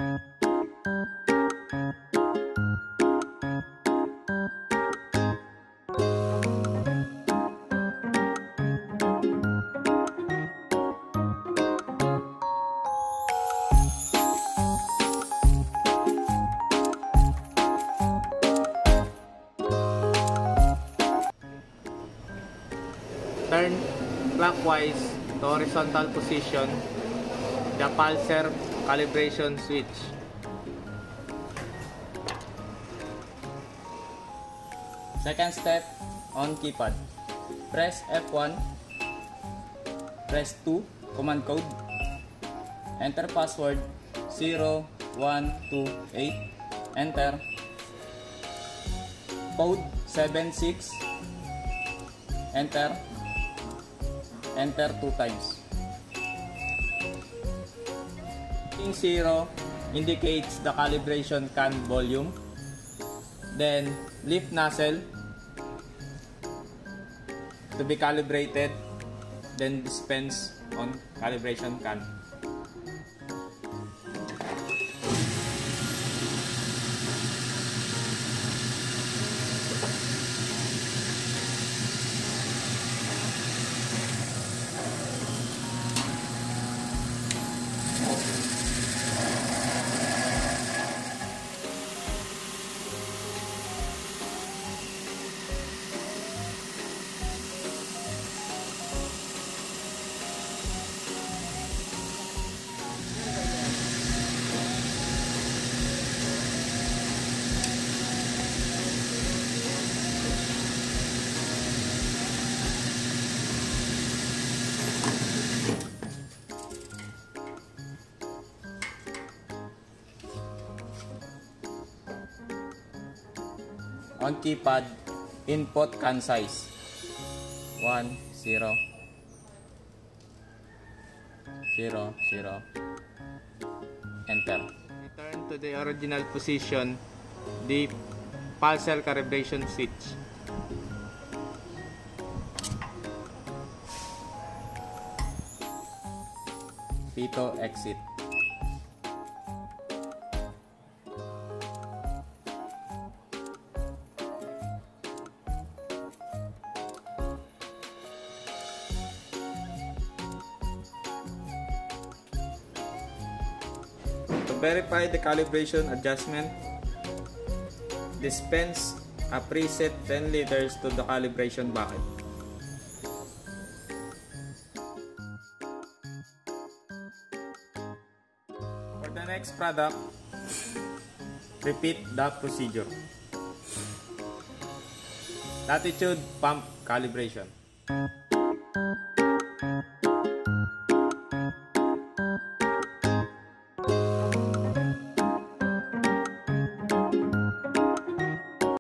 Turn clockwise to horizontal position the pulser calibration switch. Second step on keypad. Press F1, press 2, command code, enter password 0128, enter, code 76, enter 2 times. 0 indicates the calibration can volume. Then lift nozzle to be calibrated. Then dispense on calibration can. On keypad, input can size 1 0 0 0, enter. Return to the original position the pulser calibration switch. Pitot exit. To verify the calibration adjustment, dispense a preset 10 liters to the calibration bucket. For the next product, repeat the procedure. Latitude pump calibration.